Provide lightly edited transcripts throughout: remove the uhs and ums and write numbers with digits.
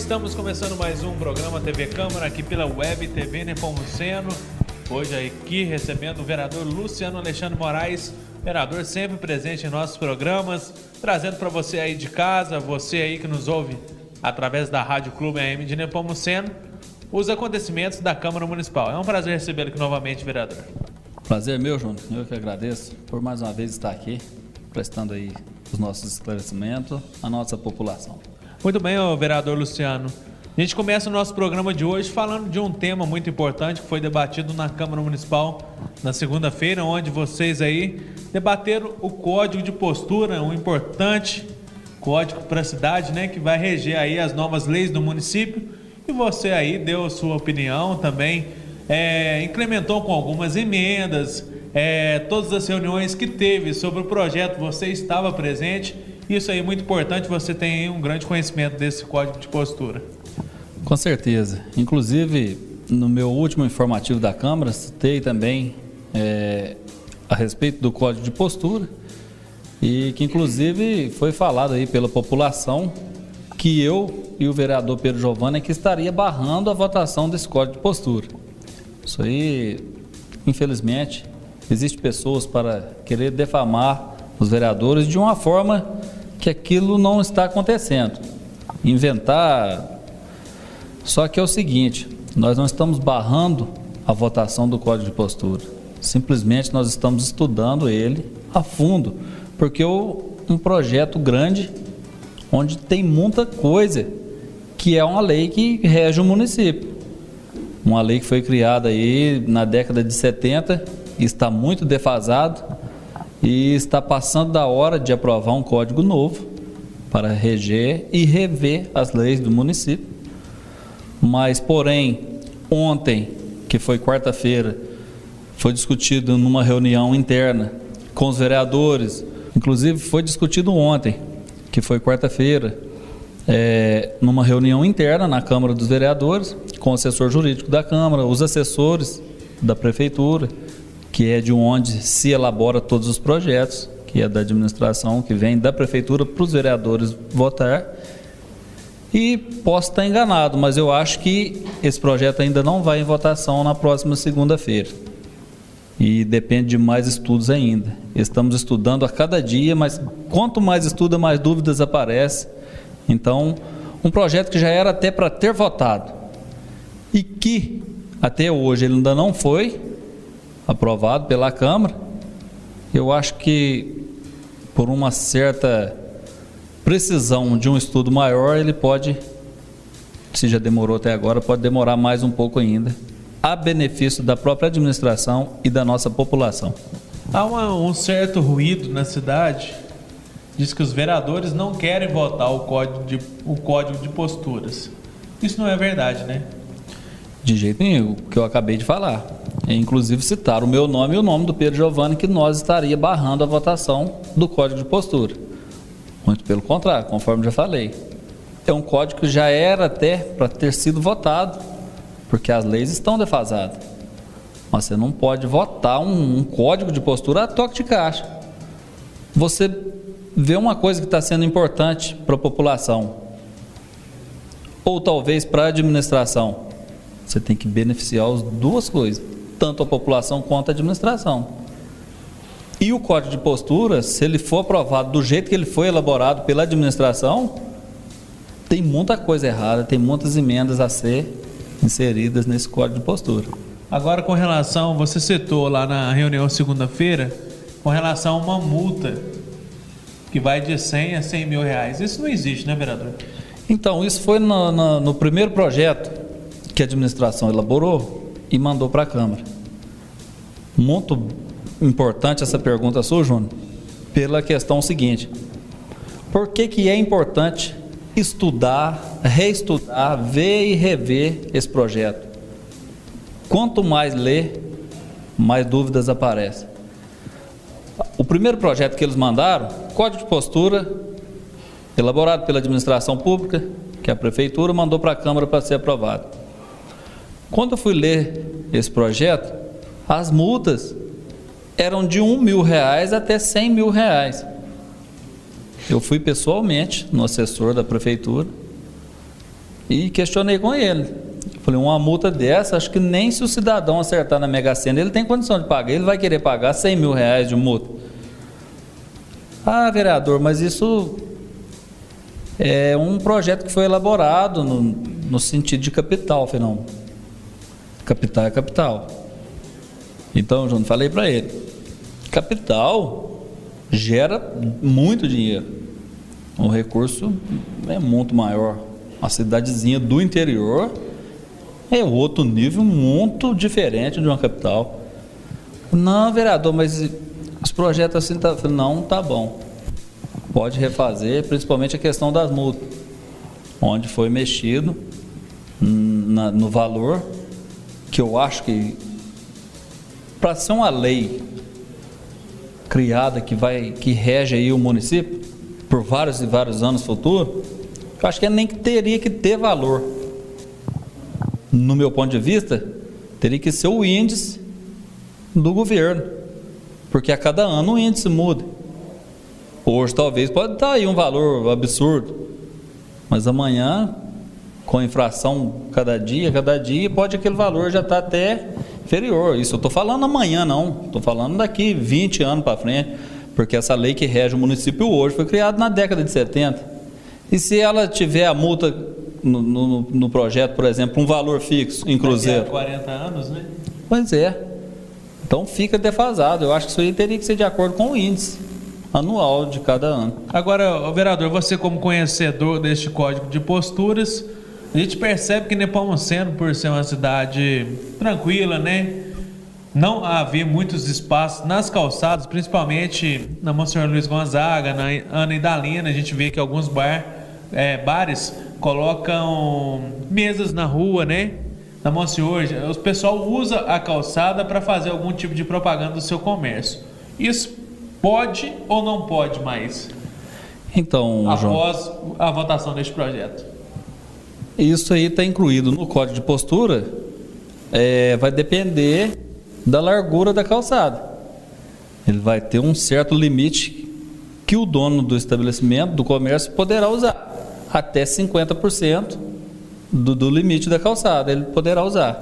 Estamos começando mais um programa TV Câmara aqui pela Web TV Nepomuceno. Hoje aqui recebendo o vereador Luciano Alexandre Moraes, vereador sempre presente em nossos programas, trazendo para você aí de casa, você aí que nos ouve através da Rádio Clube AM de Nepomuceno, os acontecimentos da Câmara Municipal. É um prazer recebê-lo aqui novamente, vereador. Prazer meu, Júnior. Eu que agradeço por mais uma vez estar aqui, prestando aí os nossos esclarecimentos à nossa população. Muito bem, vereador Luciano. A gente começa o nosso programa de hoje falando de um tema muito importante que foi debatido na Câmara Municipal na segunda-feira, onde vocês aí debateram o Código de Postura, um importante código para a cidade, né, que vai reger aí as novas leis do município. E você aí deu sua opinião também, incrementou com algumas emendas, todas as reuniões que teve sobre o projeto, você estava presente. Isso aí é muito importante, você tem aí um grande conhecimento desse Código de Postura. Com certeza. Inclusive, no meu último informativo da Câmara, citei também a respeito do Código de Postura e que, inclusive, foi falado aí pela população que eu e o vereador Pedro Giovanni que estaria barrando a votação desse Código de Postura. Isso aí, infelizmente, existem pessoas para querer defamar os vereadores de uma forma que aquilo não está acontecendo. Inventar. Só que é o seguinte, nós não estamos barrando a votação do Código de Postura. Simplesmente nós estamos estudando ele a fundo, porque é um projeto grande, onde tem muita coisa, que é uma lei que rege o município. Uma lei que foi criada aí na década de 70, está muito defasado e está passando da hora de aprovar um código novo para reger e rever as leis do município. Mas, porém, ontem, que foi quarta-feira, foi discutido numa reunião interna com os vereadores, inclusive foi discutido ontem, que foi quarta-feira, numa reunião interna na Câmara dos Vereadores, com o assessor jurídico da Câmara, os assessores da Prefeitura, que é de onde se elabora todos os projetos, que é da administração, que vem da Prefeitura para os vereadores votar. E posso estar enganado, mas eu acho que esse projeto ainda não vai em votação na próxima segunda-feira. E depende de mais estudos ainda. Estamos estudando a cada dia, mas quanto mais estuda, mais dúvidas aparecem. Então, um projeto que já era até para ter votado e que até hoje ele ainda não foi aprovado pela Câmara, eu acho que por uma certa precisão de um estudo maior, ele pode, se já demorou até agora, pode demorar mais um pouco ainda, a benefício da própria administração e da nossa população. Há um certo ruído na cidade, diz que os vereadores não querem votar o Código de Posturas. Isso não é verdade, né? De jeito nenhum, o que eu acabei de falar. Inclusive citar o meu nome e o nome do Pedro Giovanni, que nós estaria barrando a votação do Código de Postura. Muito pelo contrário, conforme já falei. É um código que já era até para ter sido votado, porque as leis estão defasadas. Mas você não pode votar um Código de Postura a toque de caixa. Você vê uma coisa que está sendo importante para a população, ou talvez para a administração. Você tem que beneficiar as duas coisas, tanto a população quanto a administração. E o Código de Postura, se ele for aprovado do jeito que ele foi elaborado pela administração, tem muita coisa errada, tem muitas emendas a ser inseridas nesse Código de Postura. Agora, com relação, você citou lá na reunião segunda-feira, com relação a uma multa que vai de 100 a 100 mil reais. Isso não existe, né, vereador? Então, isso foi no primeiro projeto que a administração elaborou e mandou para a Câmara. Muito importante essa pergunta sua, Júnior, pela questão seguinte: por que é importante estudar, reestudar, ver e rever esse projeto? Quanto mais ler, mais dúvidas aparecem. O primeiro projeto que eles mandaram, Código de Postura, elaborado pela administração pública, que a Prefeitura mandou para a Câmara para ser aprovado. Quando eu fui ler esse projeto, as multas eram de R$1.000 até R$100.000. Eu fui pessoalmente no assessor da Prefeitura E questionei com ele. Falei, uma multa dessa, acho que nem se o cidadão acertar na Mega Sena, ele tem condição de pagar. Ele vai querer pagar 100 mil reais de multa. Ah, vereador, mas isso é um projeto que foi elaborado no sentido de capital. Eu falei, não, capital é capital. Então, João, falei para ele, capital gera muito dinheiro. O recurso é muito maior. Uma cidadezinha do interior é outro nível muito diferente de uma capital. Não, vereador, mas os projetos assim, não, tá bom. Pode refazer, principalmente a questão das multas, onde foi mexido no valor, que eu acho que, para ser uma lei criada que rege aí o município por vários e vários anos futuros, eu acho que nem teria que ter valor. No meu ponto de vista, teria que ser o índice do governo, porque a cada ano o índice muda. Hoje talvez pode estar aí um valor absurdo, mas amanhã, com a inflação cada dia, pode aquele valor já estar até inferior. Isso eu estou falando amanhã, não. Estou falando daqui 20 anos para frente, porque essa lei que rege o município hoje foi criada na década de 70. E se ela tiver a multa no projeto, por exemplo, um valor fixo em cruzeiro? Daqui a 40 anos, né? Pois é. Então fica defasado. Eu acho que isso aí teria que ser de acordo com o índice anual de cada ano. Agora, vereador, você como conhecedor deste Código de Posturas, a gente percebe que Nepomuceno, por ser uma cidade tranquila, né? Não havia muitos espaços nas calçadas, principalmente na Monsenhor Luiz Gonzaga, na Ana Idalina. A gente vê que alguns bares colocam mesas na rua, né? Na Monsenhor, o pessoal usa a calçada para fazer algum tipo de propaganda do seu comércio. Isso pode ou não pode mais? Então, após João, a votação deste projeto. Isso aí está incluído no Código de Postura. Vai depender da largura da calçada. Ele vai ter um certo limite que o dono do estabelecimento, do comércio, poderá usar. Até 50% do limite da calçada ele poderá usar.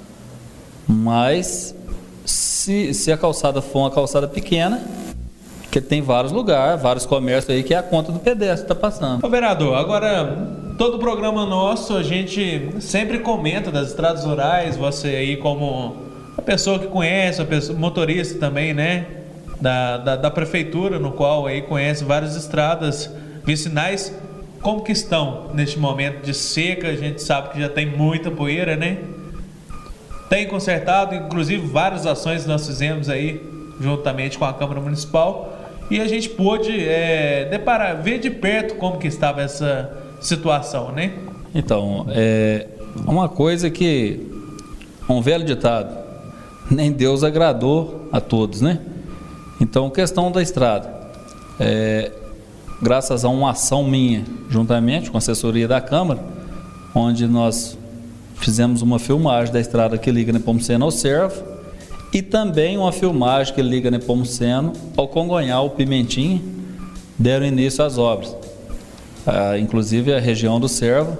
Mas se a calçada for uma calçada pequena, que tem vários lugares, vários comércios aí que é a conta do pedestre que está passando. Ô, vereador, agora todo programa nosso a gente sempre comenta das estradas rurais. Você aí como a pessoa que conhece, motorista também, né, da prefeitura, no qual aí conhece várias estradas vicinais, como que estão neste momento de seca? A gente sabe que já tem muita poeira, né? Tem consertado, inclusive várias ações nós fizemos aí juntamente com a Câmara Municipal, e a gente pôde ver de perto como que estava essa situação, né? Então, uma coisa que, um velho ditado, nem Deus agradou a todos, né? Então, questão da estrada, graças a uma ação minha, juntamente com a assessoria da Câmara, onde nós fizemos uma filmagem da estrada que liga Nepomuceno ao Servo e também uma filmagem que liga Nepomuceno ao Congonhal, Pimentinha, deram início às obras. Inclusive a região do Servo,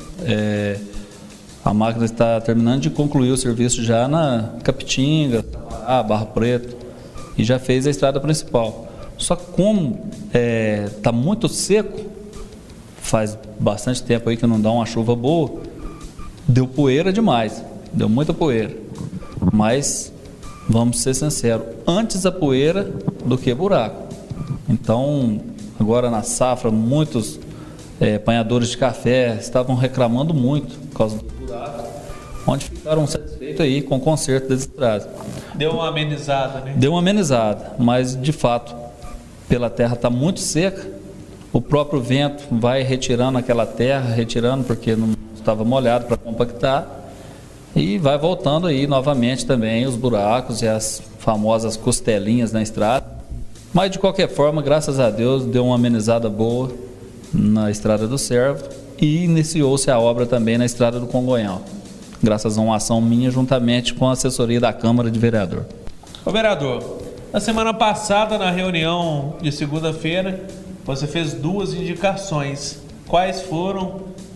a máquina está terminando de concluir o serviço já na Capitinga, Barra Preto, e já fez a estrada principal. Só que como está muito seco, faz bastante tempo aí que não dá uma chuva boa, deu poeira demais, deu muita poeira. Mas, vamos ser sinceros, antes a poeira do que buraco. Então, agora na safra, muitos apanhadores de café estavam reclamando muito por causa do buraco, onde ficaram satisfeitos aí com o conserto das estradas. Deu uma amenizada, né? Deu uma amenizada, mas de fato, pela terra está muito seca, o próprio vento vai retirando aquela terra, porque não estava molhado para compactar, e vai voltando aí novamente também os buracos e as famosas costelinhas na estrada. Mas de qualquer forma, graças a Deus, deu uma amenizada boa na estrada do Servo e iniciou-se a obra também na estrada do Congonhal, graças a uma ação minha juntamente com a assessoria da Câmara de Vereador. Ô, vereador, na semana passada, na reunião de segunda-feira, você fez 2 indicações. Quais foram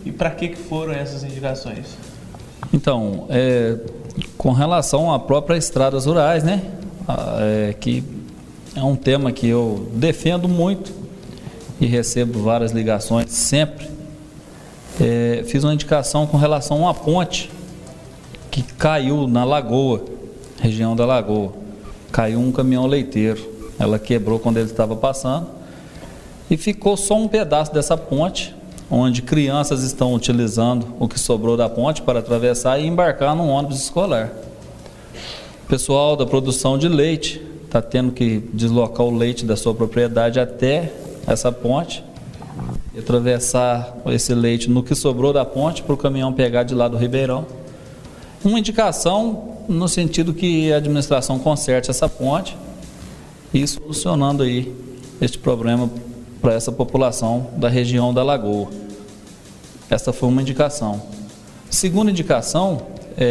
e para que foram essas indicações? Então, com relação a próprias estradas rurais, né? Que é um tema que eu defendo muito e recebo várias ligações sempre. Fiz uma indicação com relação a uma ponte que caiu na Lagoa, região da Lagoa. Caiu um caminhão leiteiro, ela quebrou quando ele estava passando e ficou só um pedaço dessa ponte, onde crianças estão utilizando o que sobrou da ponte para atravessar e embarcar num ônibus escolar. O pessoal da produção de leite está tendo que deslocar o leite da sua propriedade até essa ponte e atravessar esse leite no que sobrou da ponte para o caminhão pegar de lá do Ribeirão. Uma indicação no sentido que a administração conserte essa ponte e solucionando aí este problema para essa população da região da Lagoa. Essa foi uma indicação. Segunda indicação,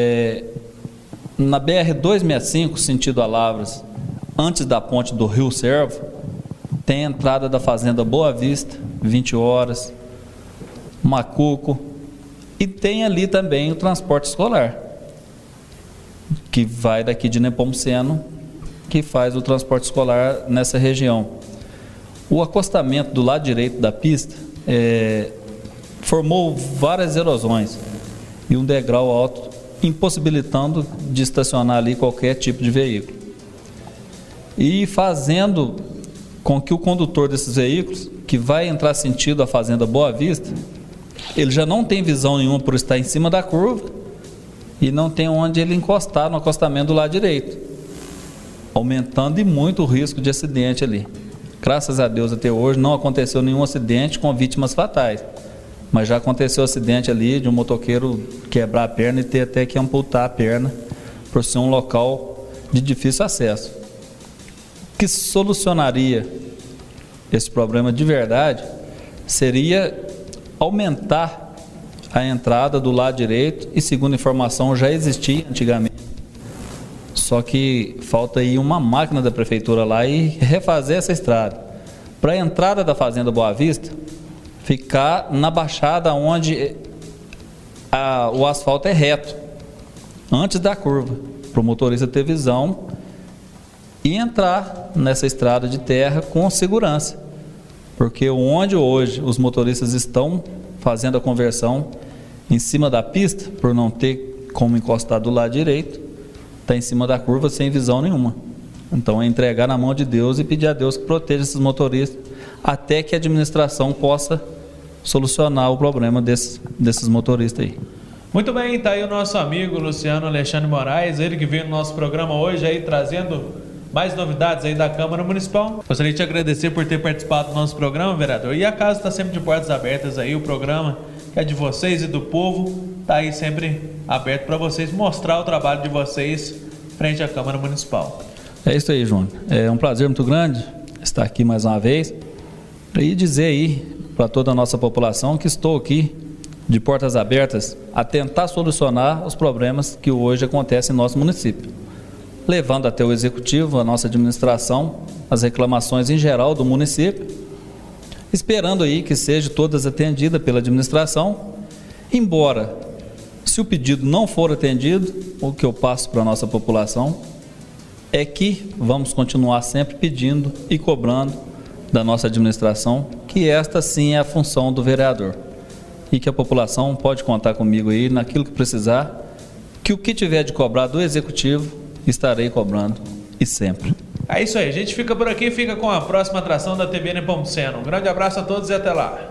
na BR-265, sentido a Lavras, antes da ponte do Rio Servo, tem a entrada da Fazenda Boa Vista, 20 horas, Macuco, e tem ali também o transporte escolar, que vai daqui de Nepomuceno, que faz o transporte escolar nessa região. O acostamento do lado direito da pista formou várias erosões e um degrau alto, impossibilitando de estacionar ali qualquer tipo de veículo. E fazendo com que o condutor desses veículos, que vai entrar sentido a Fazenda Boa Vista, ele já não tem visão nenhuma por estar em cima da curva e não tem onde ele encostar no acostamento do lado direito, aumentando e muito o risco de acidente ali. Graças a Deus, até hoje, não aconteceu nenhum acidente com vítimas fatais, mas já aconteceu acidente ali de um motoqueiro quebrar a perna e ter até que amputar a perna, por ser um local de difícil acesso. O que solucionaria esse problema de verdade seria aumentar a entrada do lado direito, e segundo informação já existia antigamente, só que falta aí uma máquina da prefeitura lá e refazer essa estrada. Para a entrada da Fazenda Boa Vista, ficar na baixada onde o asfalto é reto, antes da curva, para o motorista ter visão e entrar nessa estrada de terra com segurança. Porque onde hoje os motoristas estão fazendo a conversão em cima da pista, por não ter como encostar do lado direito, está em cima da curva sem visão nenhuma. Então é entregar na mão de Deus e pedir a Deus que proteja esses motoristas até que a administração possa solucionar o problema desses motoristas aí. Muito bem, está aí o nosso amigo Luciano Alexandre Moraes, ele que veio no nosso programa hoje aí trazendo mais novidades aí da Câmara Municipal. Gostaria de te agradecer por ter participado do nosso programa, vereador. E a casa está sempre de portas abertas aí, o programa que é de vocês e do povo está aí sempre aberto para vocês mostrar o trabalho de vocês frente à Câmara Municipal. É isso aí, João. É um prazer muito grande estar aqui mais uma vez e dizer aí para toda a nossa população que estou aqui de portas abertas a tentar solucionar os problemas que hoje acontecem em nosso município, levando até o Executivo, a nossa administração, as reclamações em geral do município, esperando aí que sejam todas atendidas pela administração, embora, se o pedido não for atendido, o que eu passo para a nossa população é que vamos continuar sempre pedindo e cobrando da nossa administração, que esta sim é a função do vereador, e que a população pode contar comigo aí naquilo que precisar, que o que tiver de cobrar do Executivo, estarei cobrando e sempre. É isso aí, a gente fica por aqui, fica com a próxima atração da TV Nepomuceno. Um grande abraço a todos e até lá.